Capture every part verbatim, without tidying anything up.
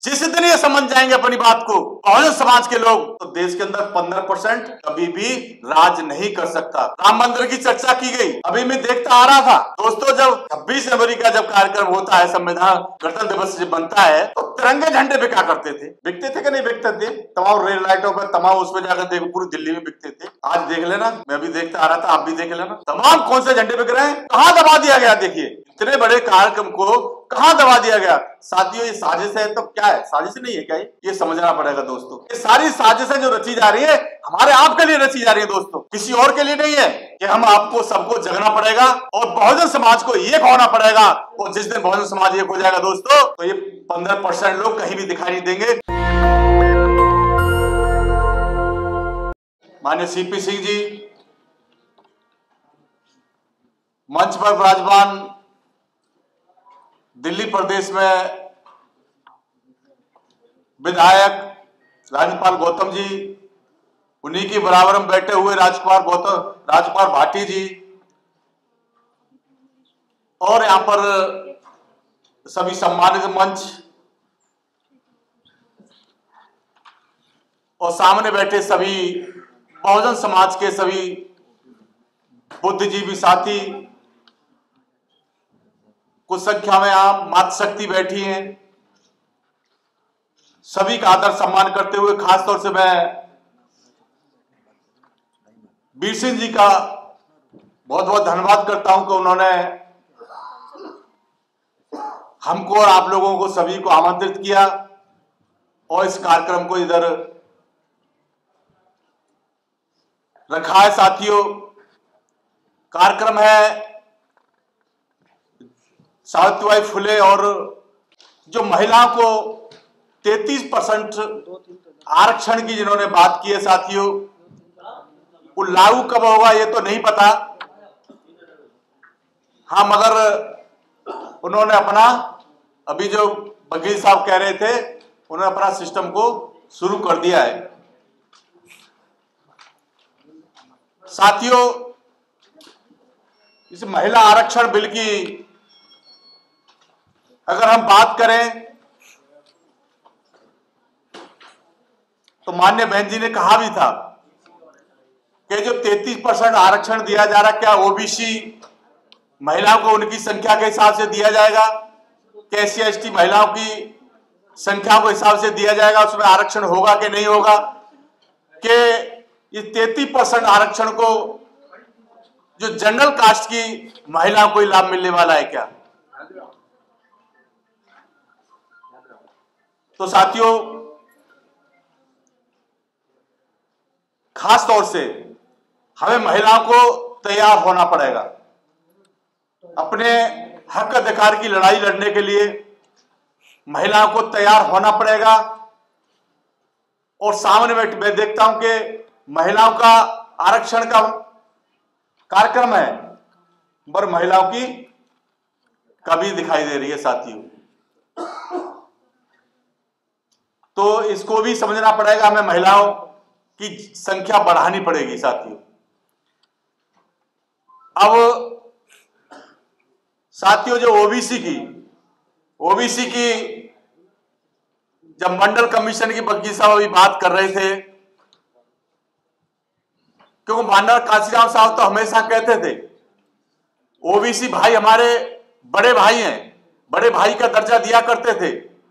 जिस दिन ये समझ जाएंगे अपनी बात को बहुजन समाज के लोग, तो देश के अंदर पंद्रह परसेंट कभी भी राज नहीं कर सकता। राम मंदिर की चर्चा की गई, अभी मैं देखता आ रहा था दोस्तों, जब छब्बीस जनवरी का जब कार्यक्रम होता है, संविधान गणतंत्र दिवस जब बनता है, तो तिरंगे झंडे बिका करते थे। बिकते थे कि नहीं बिकते थे? तमाम रेल लाइटों पर, तमाम उसमें जाकर देखो, पूरी दिल्ली में बिकते थे। आज देख लेना, मैं भी देखता आ रहा था, आप भी देख लेना, तमाम कौन से झंडे बिक रहे हैं, कहाँ दबा दिया गया। देखिए इतने बड़े कार्यक्रम को कहां दबा दिया गया। साथियों ये साजिश है तो क्या है? साजिश नहीं है क्या? ये समझना पड़ेगा दोस्तों। ये सारी साजिशें जो रची जा रही है हमारे आपके लिए रची जा रही है दोस्तों, किसी और के लिए नहीं है। कि हम आपको सबको जगना पड़ेगा और बहुजन समाज को एक होना पड़ेगा। और जिस दिन बहुजन समाज एक हो जाएगा दोस्तों, तो ये पंद्रह परसेंट लोग कहीं भी दिखाई नहीं देंगे। माननीय सीपी सिंह जी मंच पर विराजमान, दिल्ली प्रदेश में विधायक राज्यपाल गौतम जी, उन्हीं के बराबर में बैठे हुए राजकुमार गौतम राजकुमार भाटी जी, और यहां पर सभी सम्मानित मंच और सामने बैठे सभी बहुजन समाज के सभी बुद्धिजीवी साथी, कुछ संख्या में आप मातृशक्ति बैठी हैं, सभी का आदर सम्मान करते हुए खासतौर से मैं वीर सिंह जी का बहुत बहुत धन्यवाद करता हूं कि उन्होंने हमको और आप लोगों को सभी को आमंत्रित किया और इस कार्यक्रम को इधर रखा है। साथियों, कार्यक्रम है सावित्रीबाई फुले, और जो महिलाओं को तैंतीस परसेंट आरक्षण की जिन्होंने बात की है साथियों, वो लागू कब होगा ये तो नहीं पता। हाँ, मगर उन्होंने अपना, अभी जो वकील साहब कह रहे थे, उन्होंने अपना सिस्टम को शुरू कर दिया है। साथियों, इस महिला आरक्षण बिल की अगर हम बात करें तो माननीय बहन जी ने कहा भी था कि जो तैंतीस परसेंट आरक्षण दिया जा रहा है, क्या ओबीसी महिलाओं को उनकी संख्या के हिसाब से दिया जाएगा, क्या एस सी एस टी महिलाओं की संख्या के हिसाब से दिया जाएगा, उसमें आरक्षण होगा कि नहीं होगा, कि ये तैंतीस परसेंट आरक्षण को जो जनरल कास्ट की महिलाओं को लाभ मिलने वाला है क्या। तो साथियों, खास तौर से हमें महिलाओं को तैयार होना पड़ेगा अपने हक अधिकार की लड़ाई लड़ने के लिए। महिलाओं को तैयार होना पड़ेगा, और सामने में मैं देखता हूं कि महिलाओं का आरक्षण का कार्यक्रम है, पर महिलाओं की कमी दिखाई दे रही है साथियों। तो इसको भी समझना पड़ेगा, हमें महिलाओं की संख्या बढ़ानी पड़ेगी साथियों। अब साथियों, जो ओबीसी की ओबीसी की जब मंडल कमीशन की वकील साहब अभी बात कर रहे थे, क्योंकि माननीय काशीराम साहब तो हमेशा कहते थे ओबीसी भाई हमारे बड़े भाई हैं, बड़े भाई का दर्जा दिया करते थे।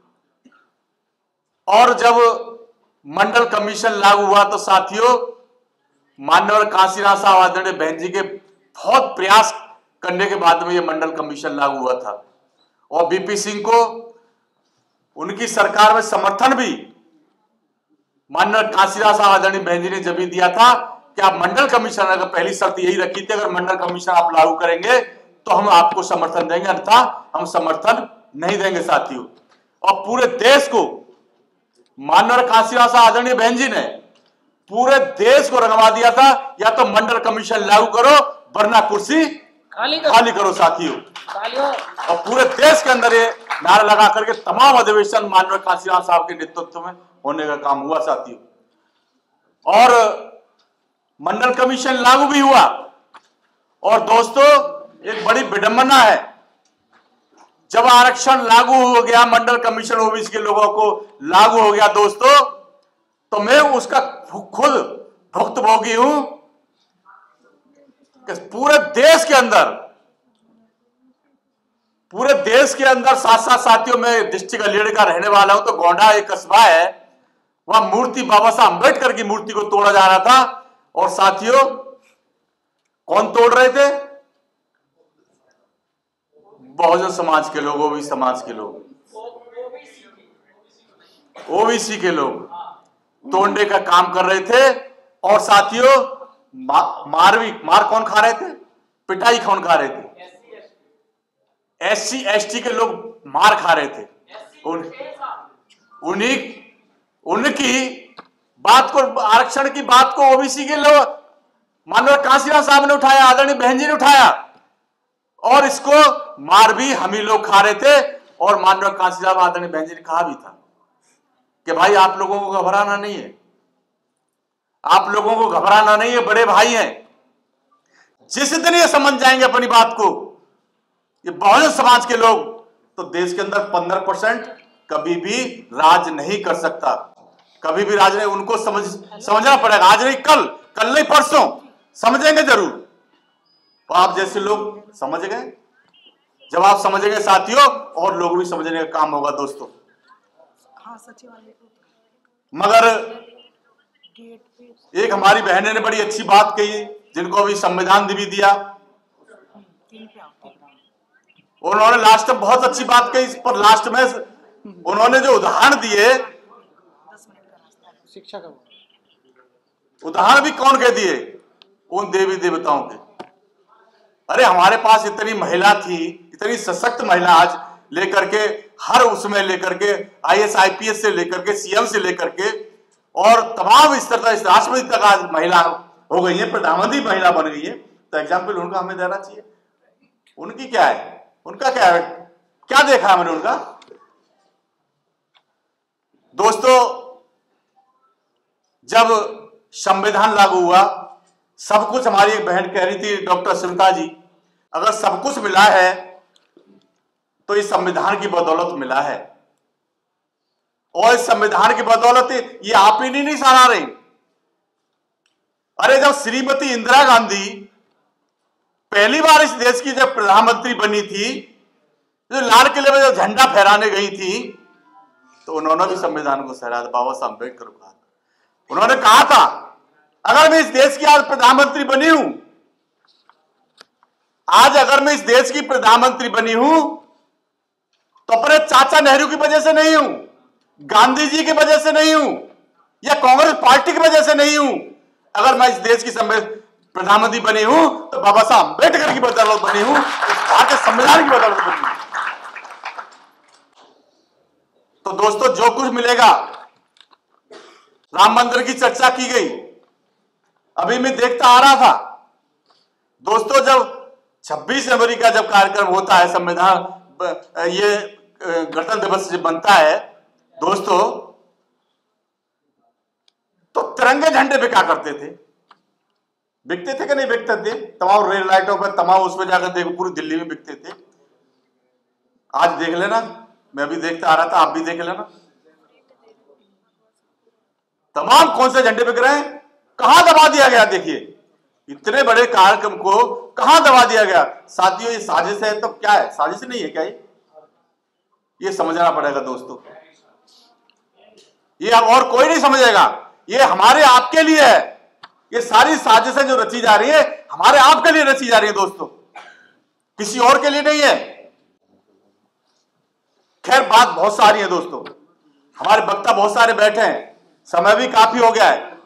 और जब मंडल कमीशन लागू हुआ तो साथियों, माननीय काशीराम साहब आदरणीय बहन जी के बहुत प्रयास करने के बाद में ये मंडल कमीशन लागू हुआ था, और बीपी सिंह को उनकी सरकार में समर्थन भी माननीय काशीराम साहब आदरणीय बहन जी ने जब भी दिया था कि आप मंडल कमीशन, अगर पहली शर्त यही रखी थी, अगर मंडल कमीशन आप लागू करेंगे तो हम आपको समर्थन देंगे, अन्यथा हम समर्थन नहीं देंगे साथियों। और पूरे देश को माननीय काशीराम साहब आदरणीय बहन जी ने पूरे देश को रंगवा दिया था, या तो मंडल कमीशन लागू करो वरना कुर्सी खाली करो, खाली करो साथियों। और पूरे देश के अंदर ये नारा लगा करके तमाम अधिवेशन माननीय काशीराम साहब के नेतृत्व में होने का काम हुआ साथियों, और मंडल कमीशन लागू भी हुआ। और दोस्तों, एक बड़ी विडंबना है जब आरक्षण लागू हो गया, मंडल कमीशन ओबीसी के लोगों को लागू हो गया दोस्तों, तो मैं उसका खुद भुक्तभोगी हूं कि पूरे देश के अंदर पूरे देश के अंदर साथ साथ साथियों में डिस्ट्रिक्ट अलीगढ़ का रहने वाला हूं, तो गोंडा एक कस्बा है, वहां मूर्ति बाबा साहब अंबेडकर की मूर्ति को तोड़ा जा रहा था। और साथियों कौन तोड़ रहे थे? बहुजन समाज के लोग, ओबीसी समाज के लोग, ओबीसी के लोग तोड़ने का काम कर रहे थे। और साथियों मा, मार भी मार कौन खा रहे थे? पिटाई कौन खा रहे थे? एससी एसटी के लोग मार खा रहे थे। उन, उन्हीं उनकी बात को, आरक्षण की बात को ओबीसी के लोग, माननीय कांसीराम साहब ने उठाया, आदरणीय बहन जी ने उठाया, और इसको मार भी हम ही लोग खा रहे थे। और माननीय कांसीराम आदरणीय बहन जी ने कहा भी था कि भाई आप लोगों को घबराना नहीं है, आप लोगों को घबराना नहीं है, बड़े भाई हैं। जिस दिन ये समझ जाएंगे अपनी बात को, ये बहुजन समाज के लोग, तो देश के अंदर पंद्रह परसेंट कभी भी राज नहीं कर सकता, कभी भी राज नहीं। उनको समझ समझना पड़ेगा, आज नहीं कल, कल नहीं परसों, समझेंगे जरूर। तो आप जैसे लोग समझ गए, जब आप समझ गए साथियों, और लोग भी समझने का काम होगा दोस्तों। मगर एक हमारी बहने ने बड़ी अच्छी बात कही, जिनको अभी संविधान भी दिया, उन्होंने लास्ट में बहुत अच्छी बात कही। इस पर लास्ट में उन्होंने जो उदाहरण दिए, शिक्षा का उदाहरण भी कौन के दिए? उन देवी देवताओं के। अरे हमारे पास इतनी महिला थी, इतनी सशक्त महिला, आज लेकर के हर उसमें लेकर के आईएएस आईपीएस से लेकर के सीएम से लेकर के और तमाम स्तर तक, राष्ट्रपति तक आज महिला हो गई है, प्रधानमंत्री महिला बन गई है। तो एग्जाम्पल उनका हमें देना चाहिए। उनकी क्या है, उनका क्या है, क्या देखा है मैंने उनका? दोस्तों जब संविधान लागू हुआ, सब कुछ, हमारी एक बहन कह रही थी डॉक्टर सुनीता जी, अगर सब कुछ मिला है तो इस संविधान की बदौलत मिला है। और इस संविधान की बदौलत ये आप ही नहीं, नहीं सराह रही। अरे जब श्रीमती इंदिरा गांधी पहली बार इस देश की जब प्रधानमंत्री बनी थी, जो लाल किले में जब झंडा फहराने गई थी, तो उन्होंने भी संविधान को सराहा था, बाबा साहब अम्बेडकर को कहा था। उन्होंने कहा था अगर मैं इस देश की आज प्रधानमंत्री बनी हूं, आज अगर मैं इस देश की प्रधानमंत्री बनी हूं, तो अपने चाचा नेहरू की वजह से नहीं हूं, गांधी जी की वजह से नहीं हूं, या कांग्रेस पार्टी की वजह से नहीं हूं। अगर मैं इस देश की प्रधानमंत्री बनी हूं, तो बाबा साहब अम्बेडकर की बदौलत बनी हूं, भारतीय संविधान की बदौलत बनी हूं। तो दोस्तों जो कुछ मिलेगा, राम मंदिर की चर्चा की गई, अभी मैं देखता आ रहा था दोस्तों, जब छब्बीस जनवरी का जब कार्यक्रम होता है, संविधान ये गणतंत्र दिवस जब बनता है दोस्तों, तो तिरंगे झंडे बिका करते थे। बिकते थे कि नहीं बिकते थे? तमाम रेल लाइटों पर, तमाम उसमें जाकर देखो, पूरी दिल्ली में बिकते थे। आज देख लेना, मैं भी देखता आ रहा था, आप भी देख लेना, तमाम कौन से झंडे बिक रहे हैं, कहां दबा दिया गया। देखिए इतने बड़े कार्यक्रम को कहां दबा दिया गया। साथियों ये साजिश है तो क्या है? साजिश नहीं है क्या ये? ये समझना पड़ेगा दोस्तों, ये अब और कोई नहीं समझेगा, ये हमारे आपके लिए है। ये सारी साजिशें जो रची जा रही है, हमारे आपके लिए रची जा रही है दोस्तों, किसी और के लिए नहीं है। खैर बात बहुत सारी है दोस्तों, हमारे वक्ता बहुत सारे बैठे हैं, समय भी काफी हो गया है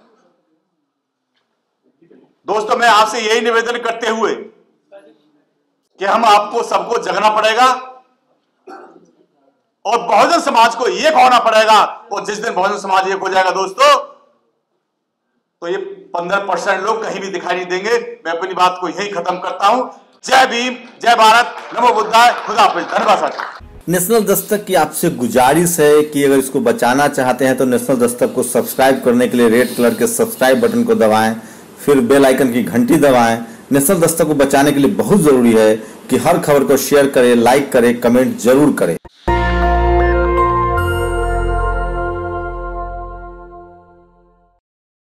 दोस्तों। मैं आपसे यही निवेदन करते हुए कि हम आपको सबको जगना पड़ेगा और बहुजन समाज को एक होना पड़ेगा। और जिस दिन बहुजन समाज एक हो जाएगा दोस्तों, तो ये पंद्रह परसेंट लोग कहीं भी दिखाई नहीं देंगे। मैं अपनी बात को यही खत्म करता हूं। जय भीम, जय भारत, नमो बुद्धाय, खुदा हाफिज, धन्यवाद साथियों। नेशनल दस्तक की आपसे गुजारिश है कि अगर इसको बचाना चाहते हैं तो नेशनल दस्तक को सब्सक्राइब करने के लिए रेड कलर के सब्सक्राइब बटन को दबाएं, फिर बेल आइकन की घंटी दबाएं। नेशनल दस्तक को बचाने के लिए बहुत जरूरी है कि हर खबर को शेयर करें, लाइक करें, कमेंट जरूर करें।